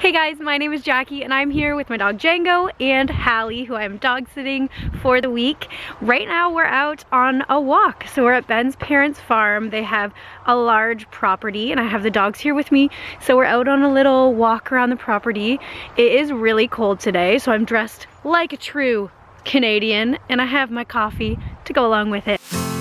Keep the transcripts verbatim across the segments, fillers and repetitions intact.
Hey guys, my name is Jackie and I'm here with my dog Django and Hallie, who I'm dog sitting for the week. Right now we're out on a walk. So we're at Ben's parents' farm. They have a large property and I have the dogs here with me. So we're out on a little walk around the property. It is really cold today, so I'm dressed like a true Canadian and I have my coffee to go along with it.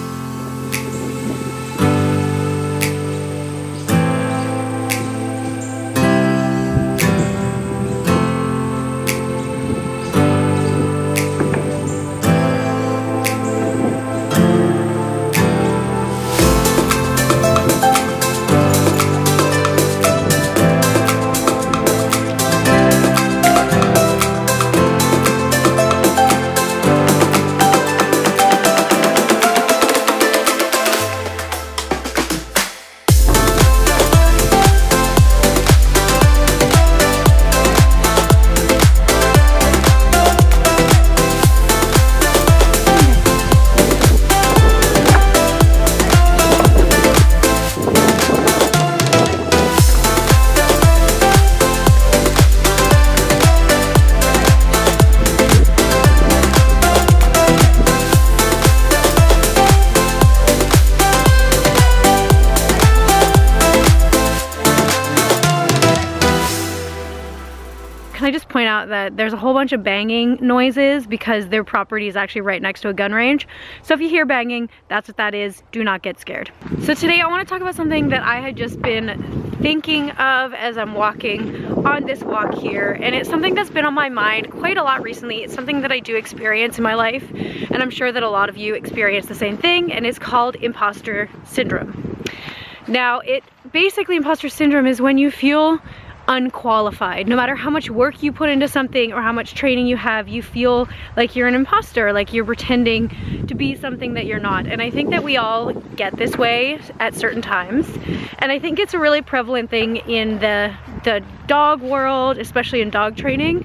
Can I just point out that there's a whole bunch of banging noises because their property is actually right next to a gun range. So if you hear banging, that's what that is. Do not get scared. So today I want to talk about something that I had just been thinking of as I'm walking on this walk here. And it's something that's been on my mind quite a lot recently. It's something that I do experience in my life. And I'm sure that a lot of you experience the same thing. And it's called imposter syndrome. Now, it basically imposter syndrome is when you feel unqualified. No matter how much work you put into something or how much training you have, you feel like you're an imposter, like you're pretending to be something that you're not. And I think that we all get this way at certain times. And I think it's a really prevalent thing in the, the dog world, especially in dog training.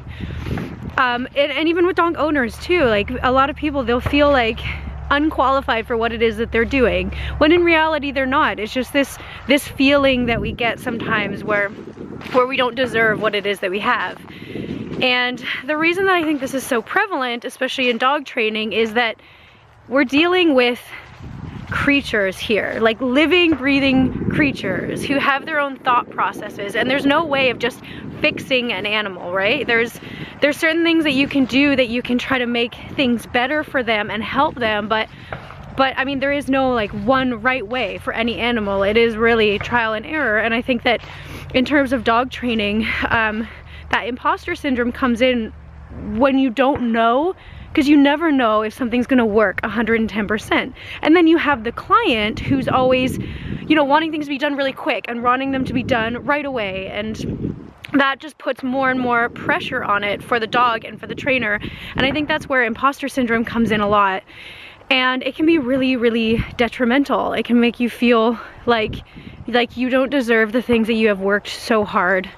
Um, and, and even with dog owners too. Like a lot of people, they'll feel like unqualified for what it is that they're doing, when in reality they're not. It's just this this feeling that we get sometimes where where we don't deserve what it is that we have. And the reason that I think this is so prevalent, especially in dog training, is that we're dealing with creatures here, like living, breathing creatures who have their own thought processes, and there's no way of just fixing an animal, right? There's there's certain things that you can do that you can try to make things better for them and help them, but but I mean, there is no like one right way for any animal. It is really trial and error. And I think that in terms of dog training, um, that imposter syndrome comes in when you don't know, because you never know if something's gonna work one hundred ten percent. And then you have the client who's always, you know, wanting things to be done really quick and wanting them to be done right away. And that just puts more and more pressure on it for the dog and for the trainer. And I think that's where imposter syndrome comes in a lot. And it can be really, really detrimental. It can make you feel like, like you don't deserve the things that you have worked so hard,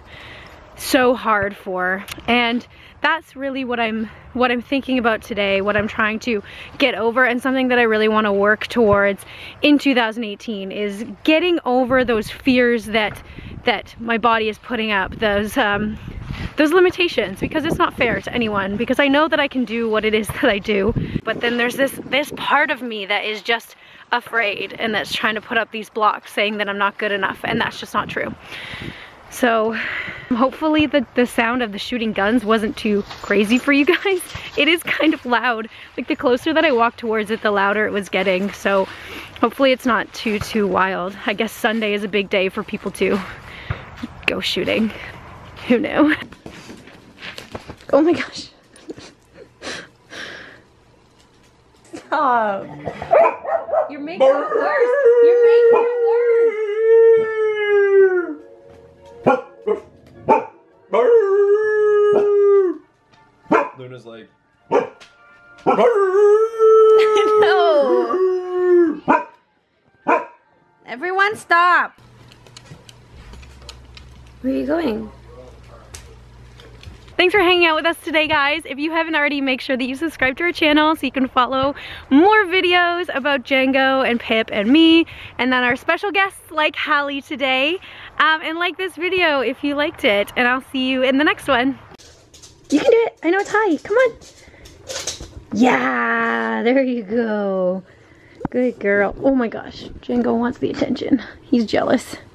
so hard for. And that's really what I'm what I'm thinking about today, what I'm trying to get over, and something that I really want to work towards in two thousand eighteen is getting over those fears that that my body is putting up, those um, those limitations, because it's not fair to anyone, because I know that I can do what it is that I do, but then there's this this part of me that is just afraid and that's trying to put up these blocks saying that I'm not good enough, and that's just not true. So hopefully the, the sound of the shooting guns wasn't too crazy for you guys. It is kind of loud. Like the closer that I walked towards it, the louder it was getting. So hopefully it's not too, too wild. I guess Sunday is a big day for people to go shooting. Who knew? Oh my gosh. Stop. You're making it worse. You're making it worse. Luna's like, no. Everyone stop. Where are you going? Thanks for hanging out with us today, guys. If you haven't already, make sure that you subscribe to our channel so you can follow more videos about Django and Pip and me, and then our special guests like Hallie today. Um, and like this video if you liked it, and I'll see you in the next one. You can do it. I know it's high. Come on. Yeah, there you go. Good girl. Oh my gosh, Django wants the attention. He's jealous.